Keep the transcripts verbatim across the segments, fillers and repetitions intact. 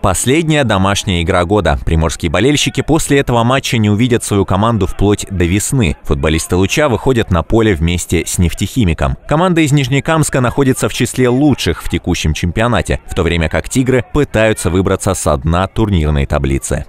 Последняя домашняя игра года. Приморские болельщики после этого матча не увидят свою команду вплоть до весны. Футболисты «Луча» выходят на поле вместе с «Нефтехимиком». Команда из Нижнекамска находится в числе лучших в текущем чемпионате, в то время как «Тигры» пытаются выбраться со дна турнирной таблицы.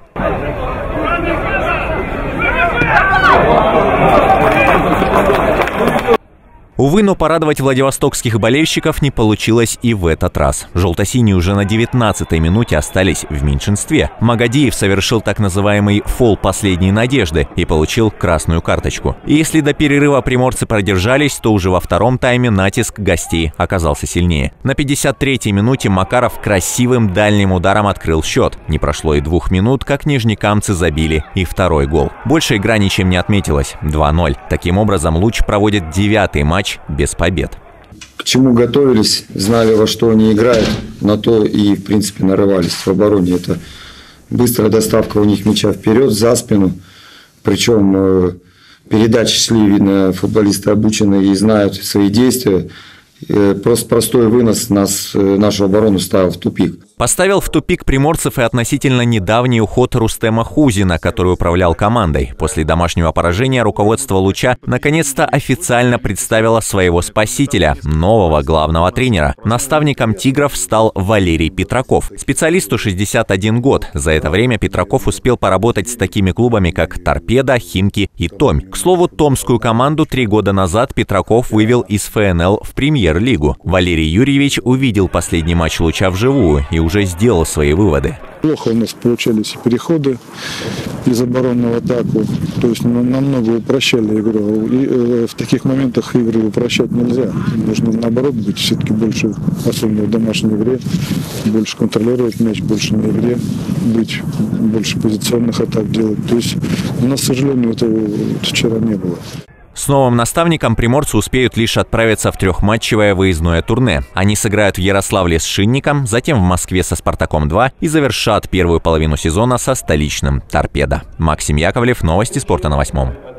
Увы, но порадовать владивостокских болельщиков не получилось и в этот раз. Желто-синие уже на девятнадцатой минуте остались в меньшинстве. Магадиев совершил так называемый фол последней надежды и получил красную карточку. И если до перерыва приморцы продержались, то уже во втором тайме натиск гостей оказался сильнее. На пятьдесят третьей минуте Макаров красивым дальним ударом открыл счет. Не прошло и двух минут, как нижнекамцы забили и второй гол. Больше игра ничем не отметилась – два ноль. Таким образом, «Луч» проводит девятый матч без побед. К чему готовились, знали, во что они играют, на то и, в принципе, нарывались в обороне. Это быстрая доставка у них мяча вперед, за спину. Причем э, передачи шли, видно, футболисты обучены и знают свои действия. Э, просто простой вынос нас, э, нашу оборону ставил в тупик. Поставил в тупик приморцев и относительно недавний уход Рустема Хузина, который управлял командой. После домашнего поражения руководство «Луча» наконец-то официально представило своего спасителя, нового главного тренера. Наставником «Тигров» стал Валерий Петраков. Специалисту шестьдесят один год. За это время Петраков успел поработать с такими клубами, как «Торпедо», «Химки» и «Томь». К слову, томскую команду три года назад Петраков вывел из эф эн эл в премьер-лигу. Валерий Юрьевич увидел последний матч «Луча» вживую и уже сделал свои выводы. Плохо у нас получались переходы из обороны в атаку, то есть намного упрощали игру. И э, в таких моментах игры упрощать нельзя. Нужно наоборот быть все-таки больше, особенно в домашней игре, больше контролировать мяч, больше на игре, быть больше позиционных атак делать. То есть у нас, к сожалению, этого вчера не было. С новым наставником приморцы успеют лишь отправиться в трехматчевое выездное турне. Они сыграют в Ярославле с «Шинником», затем в Москве со «Спартаком-два» и завершат первую половину сезона со столичным «Торпедо». Максим Яковлев, новости спорта на восьмом.